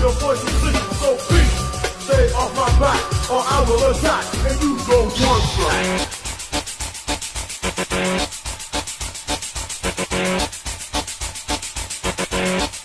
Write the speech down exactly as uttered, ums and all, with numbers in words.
your voice position, so please stay off my back, or I will attack, and you don't want some.